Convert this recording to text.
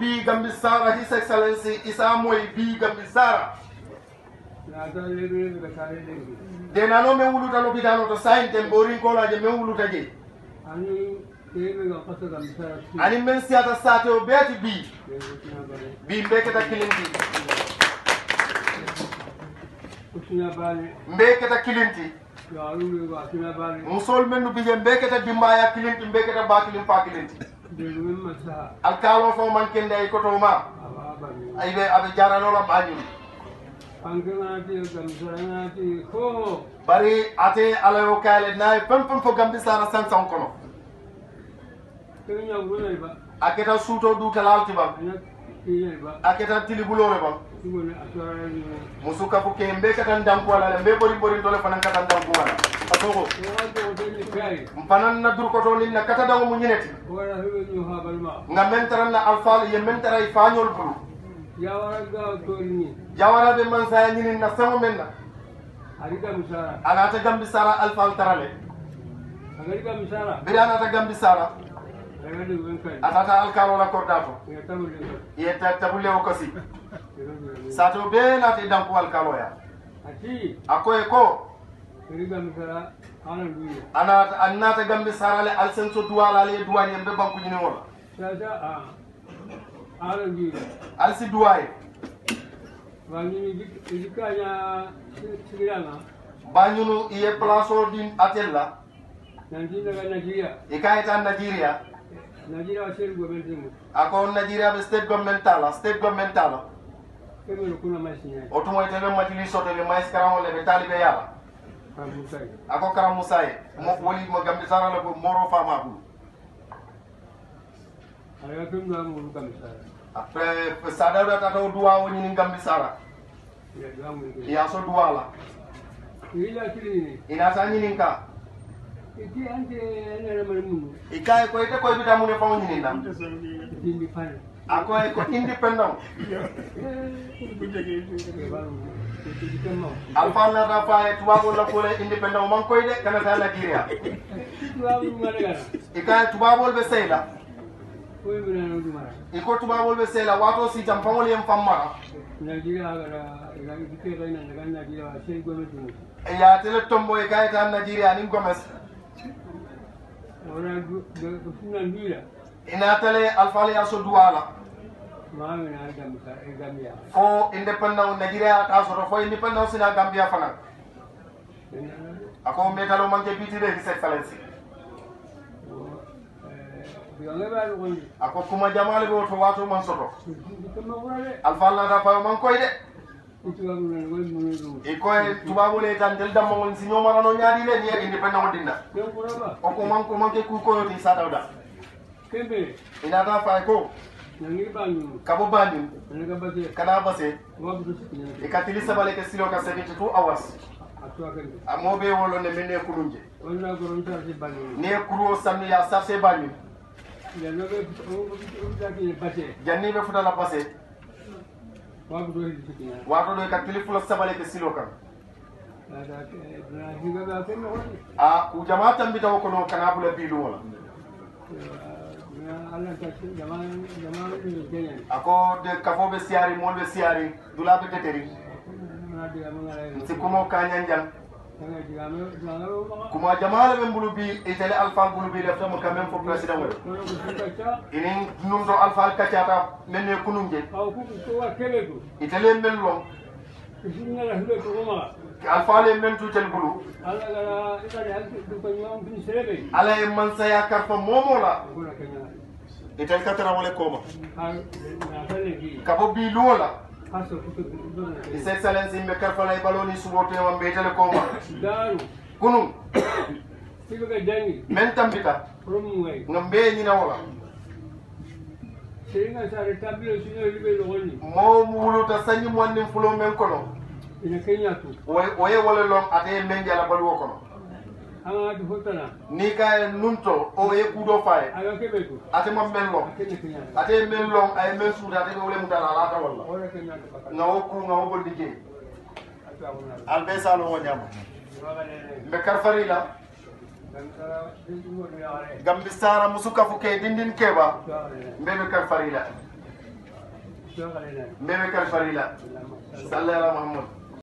bi Gambi Sara His Excellency Isa moy bi Gambi Sara de nano me wuluta l'hôpital to sainte mborin ko la je me wuluta je ani men siata sate o beti bi mbeketa kilinti mbeketa kilinti musol men no bije mbeketa dimbaya kilinti mbeketa bakilim fa kilinti alkalo fo man kende ay koto ma ay be abe jarano la bañu bari ate alayo kale nay pam fo Gambi Sara san kono aketa suto du talalti ba aketa tilibulore ba musuka fu kembe katan danku wala mbe bori dole fanan katan danku wala atoko mpanan na dur ko to ni na kata dangu mu ñineti nga mentaran na alfal ye mentara i fañol bulu jawara be man sa ñinin na samo menna anata Gambi Sara alfal tarale bidana ta Gambi Sara atata alkalo la kordato yeta tabule o kasi sato be na te danku alkalo ya akoy ko anata Gambi Sara le alsenso duwala le duwani mbe banku ñini wala alsi duwaye banyunu iye plaso din atella ikayta Nigeria ako Nigeria be state governmental otumo itele matili soto le mais karam le talibe yala ako karam musaye mo woli mo Gambi Sara le moro fama bu après sadawda tato duwa woni ni Gambi Sara ya so duwa la ina sa nyinin ka ikaye ko ite ko bita mun fa nyinin dam ako ko independent alfa na da fa tuwa la ko independent man koy de kana ta Nigeria ikaye tuwa bol be seyda iko tuba bolbe sela wato si tam famol yem famma ya tele tombo e kayta Nigeria ni Gomes ina tele alfali ya so duwala fo independent Nigeria ta so fo independent sina Gambia fana ako metalo manke bitire His Excellency ako kuma jamale be to wato man soto alfa na da fa man koy de e koy tubabo le tan del dam mon si nyoma no nyaadi le ni independent dinna o ko man ke ku ko ti sa dawda kembe ina da fa ko kabo bandu kana base e katili sabale ke silo ka 72 hours amobe wolo ne menne kulunje ne kuro samni ya sarse banyu janni be futa la passé wato do ka telefon sabale ke silo kan ku jamaata mbita ko no kana bula bilu wala ako de kafo be siari mol be siari dula be teteri si kumo kanyanjan kuma jamala be mbulu bi itele alfa mbulu bi lefta mo kamem fo president wala inin num do alfa kachata menne kununje itele mello alfa le men tu tel bulu ala e man saya karfa momola itel katara wala koma kabo bi lola His Excellency me karfala e baloni subote wa mbetele koma kunum men tambita ngambe nyina wala mo muluta sanyi mwanni fulo men kono oye wala long ate menja la balu kono ni ka nunto o ye kudo faye ate mo mello ate mello ay men suda ate wala mutala la ta wala ngawo ku ngawo bol dije albe salo wo nyama be karfari la Gambi Sara musuka fuke dindin keba mbebe karfari la mbebe kalifarila salli ala muhammad